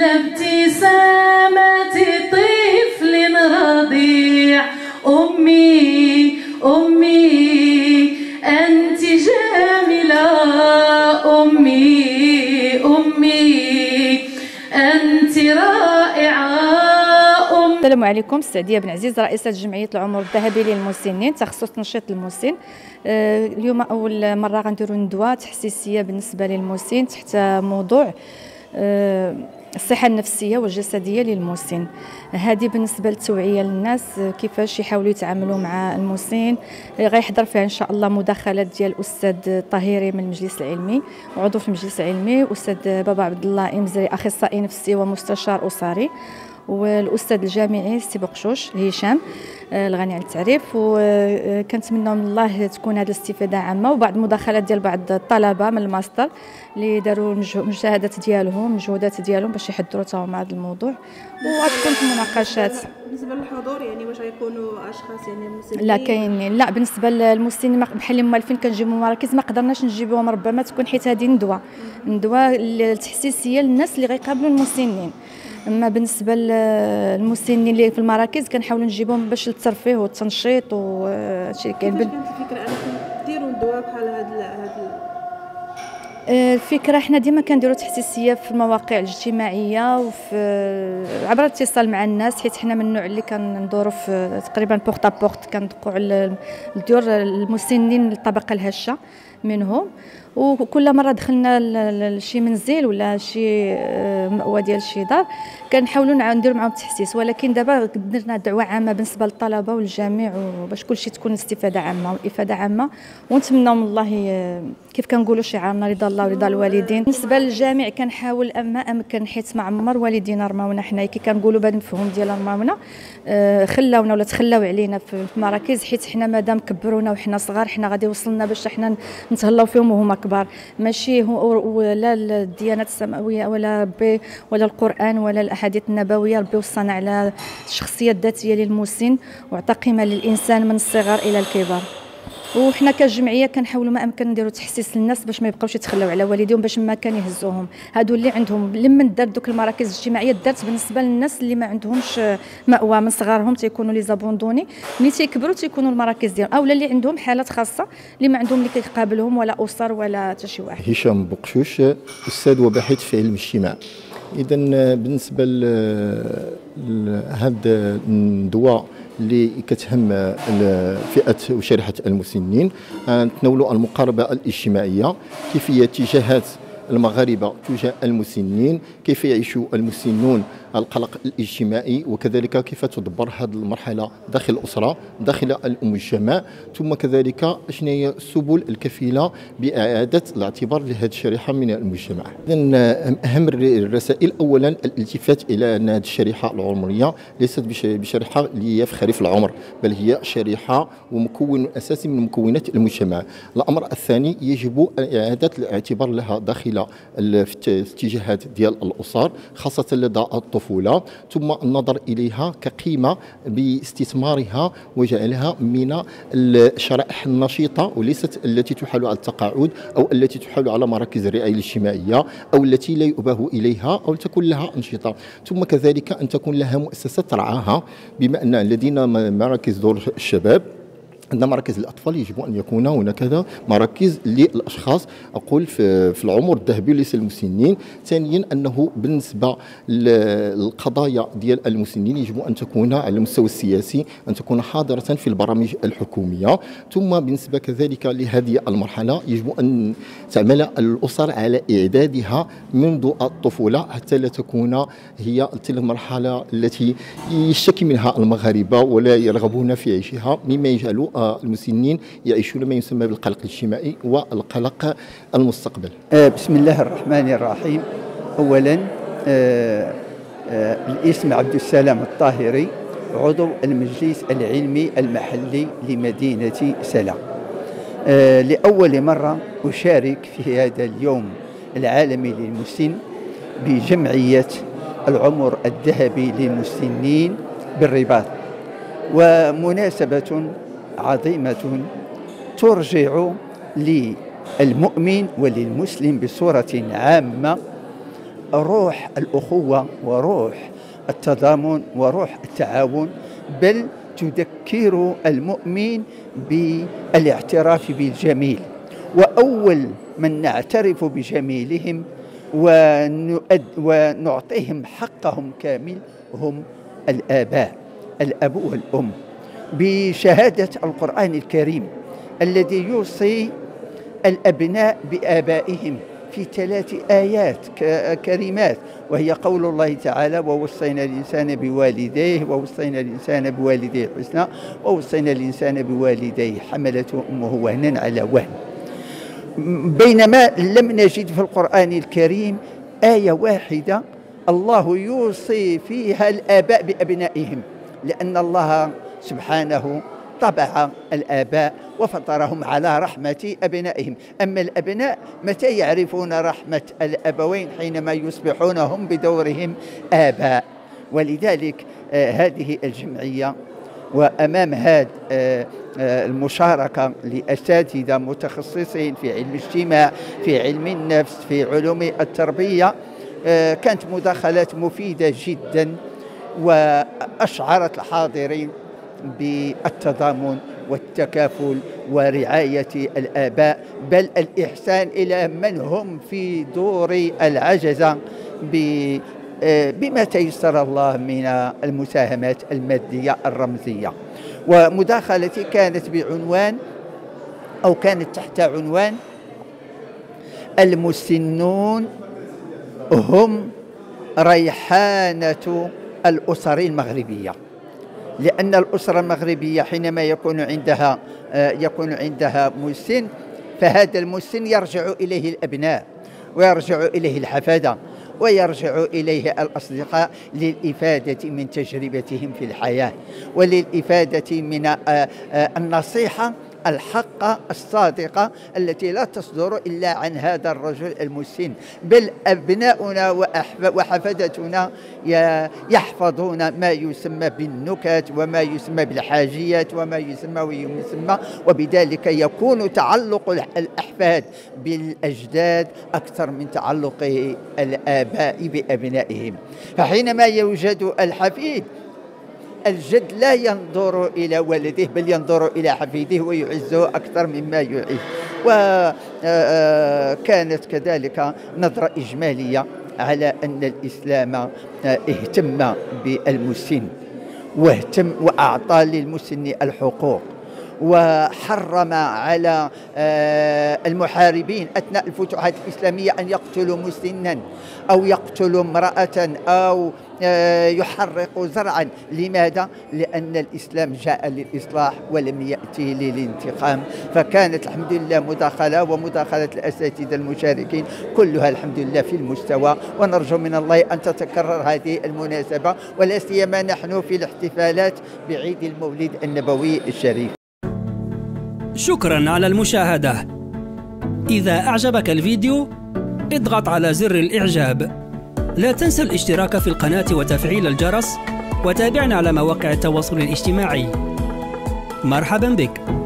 ابتسامة طفل رضيع. أمي أمي أنت جميلة، أمي أمي أنت رائعة. السلام عليكم. سعدية بن عزيز، رئيسة جمعية العمر الذهبي للمسنين، تخصص تنشيط المسن. اليوم أول مرة غنديروا ندوة تحسيسية بالنسبة للمسن تحت موضوع الصحة النفسية والجسدية للمسن. هذه بالنسبة للتوعية للناس كيفاش يحاولوا يتعاملوا مع المسن. غيحضر فيها إن شاء الله مداخلات ديال الأستاذ طاهري من المجلس العلمي وعضو في المجلس العلمي، أستاذ بابا عبد الله إمزري أخصائي نفسي ومستشار أسري، والاستاذ الجامعي سي بقشوش هشام الغني عن التعريف. وكنتمنى من الله تكون هذه الاستفاده عامه، وبعض المداخلات ديال بعض الطلبه من الماستر اللي داروا المجتهدات ديالهم المجهودات ديالهم باش يحضروا تاهم مع هذا الموضوع، وغتكون في المناقشات. بالنسبه للحضور يعني واش غيكونوا اشخاص يعني مسنين؟ لا كاينين، لا بالنسبه للمسنين بحال المؤلفين كنجيبوا مراكز ما قدرناش نجيبوهم ربما تكون حيت هذه ندوه التحسيسيه للناس اللي غيقابلوا المسنين. اما بالنسبه للمسنين اللي في المراكز كنحاولوا نجيبهم باش للترفيه والتنشيط وشي كاين. كانت الفكره انكم ديروا ندوه بحال هاد الفكره حنا ديما كنديروا تحسيسيه في المواقع الاجتماعيه وفي عبر الاتصال مع الناس، حيت حنا من النوع اللي كندوروا في تقريبا بورت بورت، كندقوا على الديور المسنين الطبقه الهشه منهم. وكل مره دخلنا لشي منزل ولا شي مأوى ديال شي دار كنحاولوا نديروا معاهم التحسيس. ولكن دابا درنا دعوه عامه بالنسبه للطلبه والجميع باش كلشي تكون استفاده عامه والافاده عامه، ونتمنوا من الله كيف كنقولوا شعارنا رضا الله ورضا الوالدين. بالنسبه للجامع كنحاول اما امكن، حيت ما عمر والدينا رماونا حنا كي كنقولوا بهذا المفهوم ديال رماونا خلاونا ولا تخلاو علينا في المراكز، حيت حنا مادام كبرونا وحنا صغار حنا غادي وصلنا باش حنا نتهلاو فيهم وهما كبار. ماشي ولا الديانات السماويه ولا ربي ولا القران ولا الاحاديث النبويه، ربي وصانا على الشخصيه الذاتيه للمسن وعطى قيمه للانسان من الصغر الى الكبار. وحنا كجمعيه كنحاولوا ما امكن نديروا تحسيس للناس باش ما يبقاوش يتخلاو على والديهم، باش ما كان يهزوهم. هادو اللي عندهم لما دار دوك المراكز الاجتماعيه دارت بالنسبه للناس اللي ما عندهمش مأوى من صغارهم، تيكونوا لي زابوندوني، ملي تيكبروا تيكونوا المراكز ديالهم، اولا اللي عندهم حالات خاصه اللي ما عندهم اللي كيقابلهم ولا اسر ولا حتى شي واحد. هشام بقشوش، استاذ وباحث في علم الاجتماع. اذا بالنسبه لهذا الندوه اللي كتهم فئه وشريحه المسنين، تناولوا المقاربه الاجتماعيه، كيفيه اتجاهات المغاربه تجاه المسنين، كيف يعيش المسنون القلق الاجتماعي، وكذلك كيف تدبر هذه المرحله داخل الاسره داخل المجتمع، ثم كذلك شنو هي السبل الكفيله باعاده الاعتبار لهذه الشريحه من المجتمع. اذا اهم الرسائل اولا الالتفات الى ان هذه الشريحه العمريه ليست بشريحه اللي هي في خريف العمر، بل هي شريحه ومكون اساسي من مكونات المجتمع. الامر الثاني يجب اعاده الاعتبار لها داخل الاتجاهات ديال الاسر خاصه لدى الطفوله، ثم النظر اليها كقيمه باستثمارها وجعلها من الشرائح النشيطه وليست التي تحال على التقاعد او التي تحال على مراكز الرعايه الاجتماعيه او التي لا يؤبه اليها او تكون لها انشطه، ثم كذلك ان تكون لها مؤسسات ترعاها، بما ان لدينا مراكز دور الشباب، عندنا مراكز الاطفال، يجب ان يكون هناك مراكز للاشخاص اقول في العمر الذهبي ليس المسنين. ثانيا انه بالنسبه للقضايا ديال المسنين يجب ان تكون على المستوى السياسي، ان تكون حاضره في البرامج الحكوميه. ثم بالنسبه كذلك لهذه المرحله يجب ان تعمل الاسر على اعدادها منذ الطفوله حتى لا تكون هي تلك المرحله التي يشتكي منها المغاربه ولا يرغبون في عيشها، مما يجعل المسنين يعيشون ما يسمى بالقلق الاجتماعي والقلق المستقبل. بسم الله الرحمن الرحيم. اولا الاسم عبد السلام الطاهري، عضو المجلس العلمي المحلي لمدينة سلا. لأول مرة أشارك في هذا اليوم العالمي للمسن بجمعية العمر الذهبي للمسنين بالرباط، ومناسبة عظيمة ترجع للمؤمن وللمسلم بصورة عامة روح الأخوة وروح التضامن وروح التعاون، بل تذكر المؤمن بالاعتراف بالجميل. وأول من نعترف بجميلهم ونعطيهم حقهم كامل هم الآباء، الأب والأم، بشهادة القرآن الكريم الذي يوصي الأبناء بآبائهم في 3 آيات كريمات، وهي قول الله تعالى: ووصينا الإنسان بوالديه ووصينا الإنسان بوالديه حسنا ووصينا الإنسان بوالديه حملته أمه وهنا على وهن. بينما لم نجد في القرآن الكريم آية واحدة الله يوصي فيها الآباء بأبنائهم، لأن الله سبحانه طبع الآباء وفطرهم على رحمة أبنائهم. أما الأبناء متى يعرفون رحمة الأبوين؟ حينما يصبحون هم بدورهم آباء. ولذلك هذه الجمعية وأمام هذه المشاركة لأساتذة متخصصين في علم الاجتماع، في علم النفس، في علوم التربية، كانت مداخلات مفيدة جدا، وأشعرت الحاضرين بالتضامن والتكافل ورعاية الآباء، بل الإحسان إلى من هم في دور العجزة بما تيسر الله من المساهمات المادية الرمزية. ومداخلتي كانت بعنوان أو كانت تحت عنوان: المسنون هم ريحانة الأسر المغربية. لأن الأسرة المغربية حينما يكون عندها مسن، فهذا المسن يرجع إليه الأبناء ويرجع إليه الحفادة ويرجع إليه الأصدقاء للإفادة من تجربتهم في الحياة، وللإفادة من النصيحة الحقة الصادقة التي لا تصدر إلا عن هذا الرجل المسن. بل أبناؤنا وحفدتنا يحفظون ما يسمى بالنكت وما يسمى بالحاجيات وما يسمى، وبذلك يكون تعلق الأحفاد بالأجداد أكثر من تعلق الآباء بأبنائهم. فحينما يوجد الحفيد، الجد لا ينظر إلى ولده بل ينظر إلى حفيده ويعزه أكثر مما يعز. وكانت كذلك نظرة إجمالية على أن الإسلام اهتم بالمسن وأعطى للمسن الحقوق، وحرم على المحاربين أثناء الفتوحات الإسلامية أن يقتلوا مسنا أو يقتلوا امرأة أو يحرقوا زرعا. لماذا؟ لأن الإسلام جاء للإصلاح ولم يأتي للانتقام. فكانت الحمد لله ومداخلة الأساتذة المشاركين كلها الحمد لله في المستوى، ونرجو من الله أن تتكرر هذه المناسبة، ولا سيما نحن في الاحتفالات بعيد المولد النبوي الشريف. شكرا على المشاهدة. إذا أعجبك الفيديو اضغط على زر الإعجاب. لا تنسى الاشتراك في القناة وتفعيل الجرس، وتابعنا على مواقع التواصل الاجتماعي. مرحبا بك.